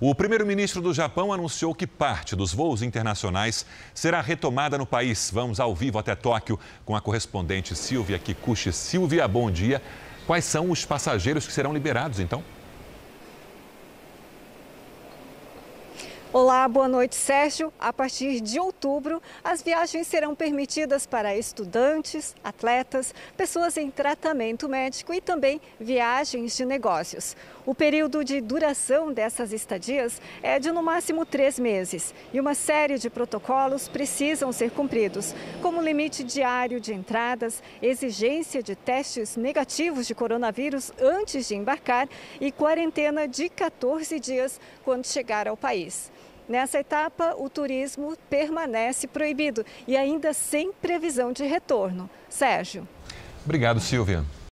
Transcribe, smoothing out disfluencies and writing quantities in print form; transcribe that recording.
O primeiro-ministro do Japão anunciou que parte dos voos internacionais será retomada no país. Vamos ao vivo até Tóquio com a correspondente Silvia Kikuchi. Silvia, bom dia. Quais são os passageiros que serão liberados, então? Olá, boa noite, Sérgio. A partir de outubro, as viagens serão permitidas para estudantes, atletas, pessoas em tratamento médico e também viagens de negócios. O período de duração dessas estadias é de no máximo 3 meses e uma série de protocolos precisam ser cumpridos, como limite diário de entradas, exigência de testes negativos de coronavírus antes de embarcar e quarentena de 14 dias quando chegar ao país. Nessa etapa, o turismo permanece proibido e ainda sem previsão de retorno. Sérgio. Obrigado, Silvia.